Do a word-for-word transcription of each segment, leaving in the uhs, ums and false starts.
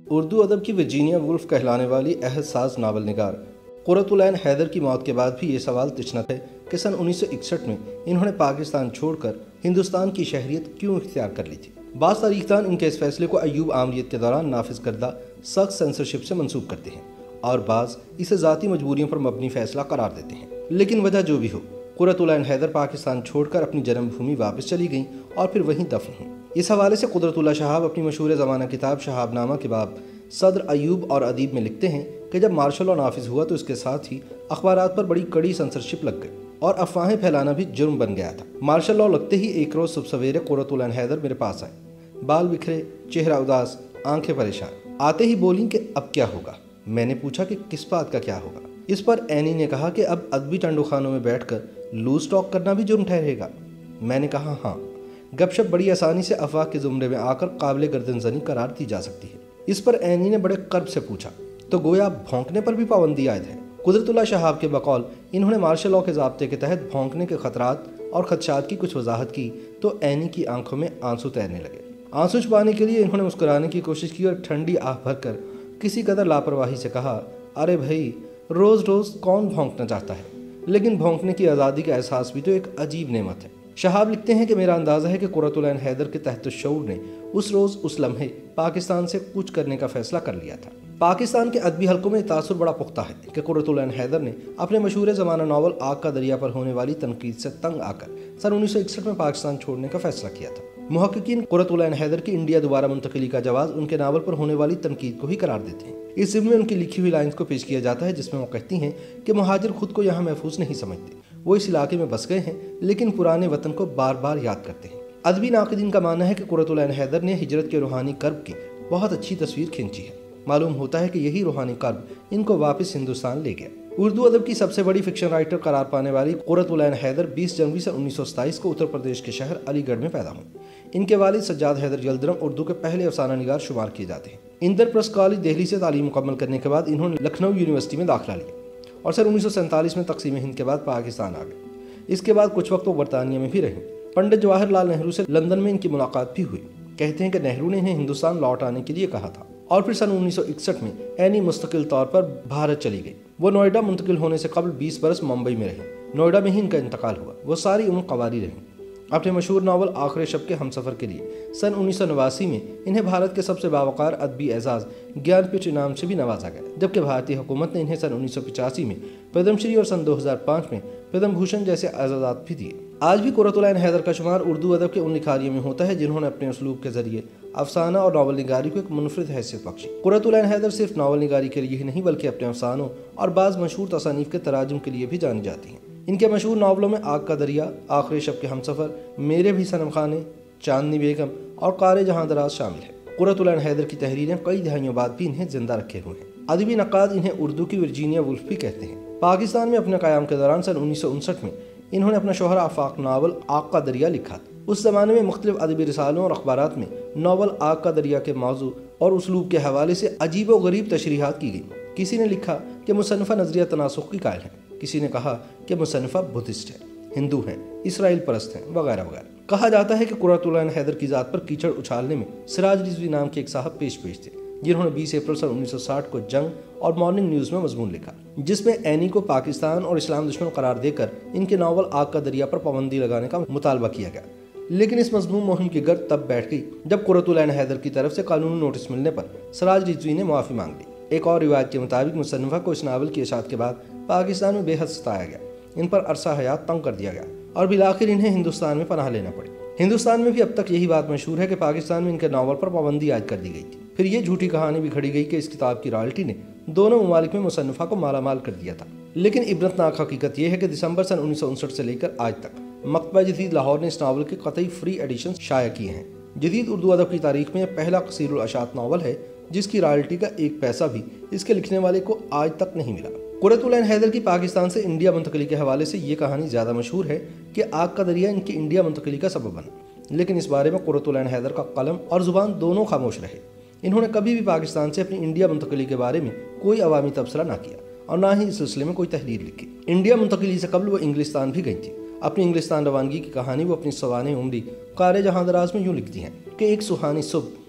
اردو ادب کی Virginia wolf کہلانے والی عہد ساز ناول نگار قرۃ العین حیدر کی موت کے بعد بھی یہ سوال تشنت ہے کہ سن انیس سو اکسٹھ میں انہوں نے پاکستان چھوڑ کر ہندوستان کی شہریت کیوں اختیار کر لی تھی۔ بعض تاریخ دان ان کے اس فیصلے کو ایوب آمریت کے دوران نافذ کردہ سخت سینسرشپ سے منسوب کرتے ہیں اور بعض اسے ذاتی مجبوریوں پر مبنی فیصلہ قرار دیتے ہیں۔ لیکن وجہ جو بھی ہو، قرۃ العین حیدر پاکستان چھوڑ کر اپنی جنم بھومی واپس چلی گئیں اور پھر وہیں دفن ہوں۔ اس حوالے سے قدرت اللہ شہاب اپنی مشہور زمانہ کتاب شہاب نامہ کے باب صدر ایوب اور ادیب میں لکھتے ہیں کہ جب مارشل لا نافذ ہوا تو اس کے ساتھ ہی اخبارات پر بڑی کڑی سینسرشپ لگ گئی اور افواہیں پھیلانا بھی جرم بن گیا تھا۔ مارشل لا لگتے ہی ایک روز صبح سویرے قرۃ العین حیدر میرے پاس آئے، بال بکھرے، چہرہ اداس، آنکھیں پریشان۔ آتے ہی بولیں کہ اب کیا ہوگا؟ میں نے پوچھا کہ کس بات کا کیا ہوگا؟ اس پر اینی نے کہا کہ اب ادبی ٹنڈو خانوں میں بیٹھ کر لوز ٹاک کرنا بھی جرم ٹھہرے گا۔ میں نے کہا ہاں، گپ شپ بڑی آسانی سے افواہ کے زمرے میں آ کر قابل گردن زنی قرار دی جا سکتی ہے۔ اس پر اینی نے بڑے قرب سے پوچھا تو گویا بھونکنے پر بھی پابندی عائد ہے؟ قدرت اللہ شہاب کے بقول انہوں نے مارشل لا کے ضابطے کے تحت بھونکنے کے خطرات اور خدشات کی کچھ وضاحت کی تو اینی کی آنکھوں میں آنسو تیرنے لگے۔ آنسو چھپانے کے لیے انہوں نے مسکرانے کی کوشش کی اور ٹھنڈی آہ بھر کر کسی قدر لاپرواہی سے کہا، ارے بھائی، روز روز کون بھونکنا چاہتا ہے؟ لیکن بھونکنے کی آزادی کا احساس بھی تو ایک عجیب نعمت ہے۔ شہاب لکھتے ہیں کہ میرا اندازہ ہے کہ قرۃ العین حیدر کے تحت الشعور نے اس روز اس لمحے پاکستان سے کچھ کرنے کا فیصلہ کر لیا تھا۔ پاکستان کے ادبی حلقوں میں تاثر بڑا پختہ ہے کہ قرۃ العین حیدر نے اپنے مشہور زمانہ ناول آگ کا دریا پر ہونے والی تنقید سے تنگ آ کر سن انیس سو اکسٹھ میں پاکستان چھوڑنے کا فیصلہ کیا تھا۔ محققین قرۃ العین حیدر کی انڈیا دوبارہ منتقلی کا جواز ان کے ناول پر ہونے والی تنقید کو ہی قرار دیتے ہیں۔ اس ضمن میں ان کی لکھی ہوئی لائنز کو پیش کیا جاتا ہے جس میں وہ کہتی ہیں کہ مہاجر خود کو یہاں محفوظ نہیں سمجھتے، وہ اس علاقے میں بس گئے ہیں لیکن پرانے وطن کو بار بار یاد کرتے ہیں۔ ادبی ناقدین کا ماننا ہے کہ قرۃ العین حیدر نے ہجرت کے روحانی کرب کی بہت اچھی تصویر کھینچی ہے۔ معلوم ہوتا ہے کہ یہی روحانی کرب ان کو واپس ہندوستان لے گیا۔ اردو ادب کی سب سے بڑی فکشن رائٹر قرار پانے والی قرۃ العین حیدر بیس جنوری سن انیس سو ستائیس کو اتر پردیش کے شہر علی گڑھ میں پیدا ہوئی۔ ان کے والد سجاد حیدر یلدرم اردو کے پہلے افسانہ نگار شمار کیے جاتے ہیں۔ اندر پریس کالج دہلی سے تعلیم مکمل کرنے کے بعد انہوں نے لکھنؤ یونیورسٹی میں داخلہ لیا اور سن انیس سو سینتالیس میں تقسیم ہند کے بعد پاکستان آ گئے۔ اس کے بعد کچھ وقت وہ برطانیہ میں بھی رہیں۔ پنڈت جواہر لال نہرو سے لندن میں ان کی ملاقات بھی ہوئی۔ کہتے ہیں کہ نہرو نے انہیں ہندوستان لوٹ آنے کے لیے کہا تھا اور پھر سن انیس سو اکسٹھ میں اینی مستقل طور پر بھارت چلی گئی۔ وہ نوئیڈا منتقل ہونے سے قبل بیس برس ممبئی میں رہی۔ نوئیڈا میں ہی ان کا انتقال ہوا۔ وہ ساری عمر قواری رہیں۔ اپنے مشہور ناول آخر شب کے ہمسفر کے لیے سن انیس سو نواسی میں انہیں بھارت کے سب سے باوقار ادبی اعزاز گیان پیٹھ انعام سے بھی نوازا گیا، جبکہ بھارتی حکومت نے انہیں سن انیس سو پچاسی میں پدم شری اور سن دو ہزار پانچ میں پدم بھوشن جیسے اعزازات بھی دیے۔ آج بھی قرۃ العین حیدر کا شمار اردو ادب کے ان لکھاریوں میں ہوتا ہے جنہوں نے اپنے اسلوب کے ذریعے افسانہ اور ناول نگاری کو ایک منفرد حیثیت بخشی۔ قرۃ العین حیدر صرف ناول نگاری کے لیے ہی نہیں بلکہ اپنے افسانوں اور بعض مشہور تصانیف کے تراجم کے لیے بھی جانی جاتی ہیں۔ ان کے مشہور ناولوں میں آگ کا دریا، آخر شب کے ہمسفر، میرے بھی صنم خانے، چاندنی بیگم اور قار جہاں دراز شامل ہے۔ قرۃ العین حیدر کی تحریریں کئی دہائیوں بعد بھی انہیں زندہ رکھے ہوئے ہیں۔ ادبی نقاد انہیں اردو کی ورجینیا وولف بھی کہتے ہیں۔ پاکستان میں اپنے قیام کے دوران سن انیس سو انسٹھ میں انہوں نے اپنا شہرہ آفاق ناول آگ کا دریا لکھا تھا۔ اس زمانے میں مختلف ادبی رسالوں اور اخبارات میں ناول آگ کا دریا کے موضوع اور اسلوب کے حوالے سے عجیب و غریب تشریحات کی گئیں۔ کسی نے لکھا کہ مصنفہ نظریہ تناسخ کی قائل ہیں، کسی نے کہا کہ مصنفہ بدھسٹ ہے، ہندو ہیں، اسرائیل پرست ہیں، وغیرہ وغیرہ۔ کہا جاتا ہے کہ قرۃ العین حیدر کی ذات پر کیچڑ اچھالنے میں سراج رضوی نام کے ایک صاحب پیش پیش تھے جنہوں نے بیس اپریل سن انیس سو ساٹھ کو جنگ اور مارننگ نیوز میں مضمون لکھا جس میں اینی کو پاکستان اور اسلام دشمن قرار دے کر ان کے ناول آگ کا دریا پر پابندی لگانے کا مطالبہ کیا گیا۔ لیکن اس مضمون مہم کی گرد تب بیٹھ گئی جب قرۃ العین حیدر کی طرف سے قانونی نوٹس ملنے پر سراج رضوی نے معافی مانگ لی۔ ایک اور روایت کے مطابق مصنفہ کو اس ناول کی اشاعت کے بعد پاکستان میں بے حد ستایا گیا، ان پر عرصہ حیات تنگ کر دیا گیا اور بالآخر انہیں ہندوستان میں پناہ لینا پڑی۔ ہندوستان میں بھی اب تک یہی بات مشہور ہے کہ پاکستان میں ان کے ناول پر پابندی عائد کر دی گئی تھی۔ پھر یہ جھوٹی کہانی بھی کھڑی گئی کہ اس کتاب کی رائلٹی نے دونوں ممالک میں مصنفہ کو مالا مال کر دیا تھا۔ لیکن عبرتناک حقیقت یہ ہے کہ دسمبر سن انیس سو انسٹھ سے لے کر آج تک مکتبہ جدید لاہور نے اس ناول کے قطعی فری ایڈیشن شائع کیے ہیں۔ جدید اردو ادب کی تاریخ میں یہ پہلا قصیر الاشاعت ناول ہے جس کی رائلٹی کا ایک پیسہ بھی اس کے لکھنے والے کو آج تک نہیں ملا۔ قرۃ العین حیدر کی پاکستان سے انڈیا منتقلی کے حوالے سے یہ کہانی زیادہ مشہور ہے کہ آگ کا دریا ان کی انڈیا منتقلی کا سبب بنا، لیکن اس بارے میں قرۃ العین حیدر کا قلم اور زبان دونوں خاموش رہے۔ انہوں نے کبھی بھی پاکستان سے اپنی انڈیا منتقلی کے بارے میں کوئی عوامی تبصرہ نہ کیا اور نہ ہی اس سلسلے میں کوئی تحریر لکھی۔ انڈیا منتقلی سے قبل وہ انگلستان بھی گئی تھی۔ اپنی انگلستان روانگی کی کہانی وہ اپنی سوانح عمری قار جہاں دراز میں یوں لکھتی ہیں کہ ایک سہانی صبح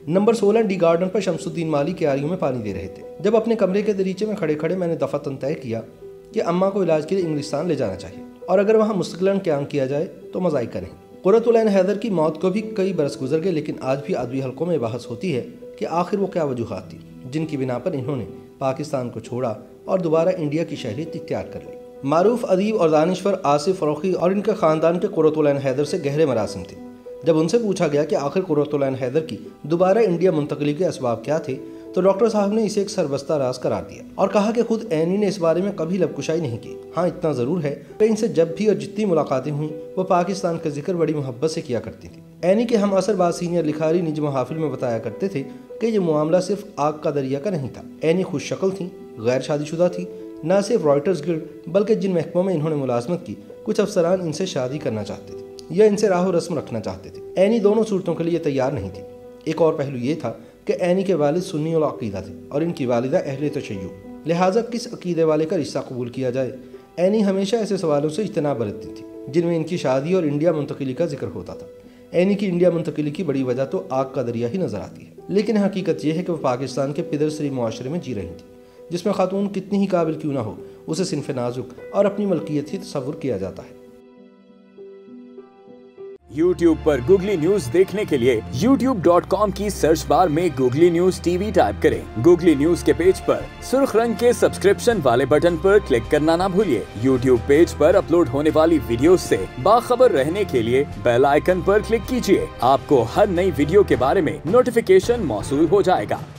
नंबर सोलह डी गार्डन पर शमसुद्दीन माली क्यारियों में पानी दे रहे थे। जब अपने कमरे के दरीचे में खड़े खड़े मैंने दफातन तय किया कि अम्मा को इलाज के लिए इंग्लिस्तान ले जाना चाहिए और अगर वहाँ मुस्तकिलन क़याम किया जाए तो मज़ाइका नहीं। कुर्रतुल ऐन हैदर की मौत को भी कई बरस गुजर गए, लेकिन आज भी अदबी हलकों में बहस होती है कि आखिर वो क्या वजूहात थी जिनकी बिना पर इन्होंने पाकिस्तान को छोड़ा और दोबारा इंडिया की शहरियत इख्तियार कर ली। मारूफ अदीब और दानिश्वर आसिफ फ़रोख़ी और इनके ख़ानदान के कुर्रतुल ऐन हैदर से गहरे मरासिम थे। जब उनसे पूछा गया कि आखिर कुर्रतुल ऐन हैदर की दोबारा इंडिया मुंतकली के असबाब क्या थे, तो डॉक्टर साहब ने इसे एक सरबस्ता राज करार दिया और कहा कि खुद ऐनी ने इस बारे में कभी लबकुशाई नहीं की। हाँ, इतना ज़रूर है कि इनसे जब भी और जितनी मुलाकातें हुई वो पाकिस्तान का जिक्र बड़ी मोहब्बत से किया करती थी। ऐनी के हम असर बाद सीनियर लिखारी निज महाफिल में बताया करते थे कि ये मामला सिर्फ आग का दरिया का नहीं था। ऐनी खुश शक्ल थी, गैर शादीशुदा थी। न सिर्फ रॉयटर्स गिल्ड बल्कि जिन महकमों में इन्होंने मुलाजमत की, कुछ अफसरान इनसे शादी करना चाहते थे या इनसे राह रस्म रखना चाहते थे। ऐनी दोनों सूरतों के लिए तैयार नहीं थी। एक और पहलू ये था कि ऐनी के वालिद सुन्नी और अकीदा थे और इनकी वालिदा अहले तशय्युअ, लिहाजा किस अकीदे वाले का रिश्ता कबूल किया जाए। ऐनी हमेशा ऐसे सवालों से इज्तनाब बरतती थी जिनमें इनकी शादी और इंडिया मुंतकिली का जिक्र होता था। ऐनी की इंडिया मुंतकिली की बड़ी वजह तो आग का दरिया ही नजर आती है, लेकिन हकीकत यह है कि वह पाकिस्तान के पिदरसरी मुआशरे में जी रही थी जिसमें खातून कितनी ही काबिल क्यों ना हो, उसे सिनफ नाजुक और अपनी मलकियत ही तस्वुर किया जाता है। YouTube पर गूगली न्यूज देखने के लिए यूट्यूब डॉट कॉम की सर्च बार में गूगली न्यूज टीवी टाइप करें। गूगली न्यूज के पेज पर सुर्ख रंग के सब्सक्रिप्शन वाले बटन पर क्लिक करना ना भूलिए। YouTube पेज पर अपलोड होने वाली वीडियोस से बाखबर रहने के लिए बेल आइकन पर क्लिक कीजिए। आपको हर नई वीडियो के बारे में नोटिफिकेशन मौसूल हो जाएगा।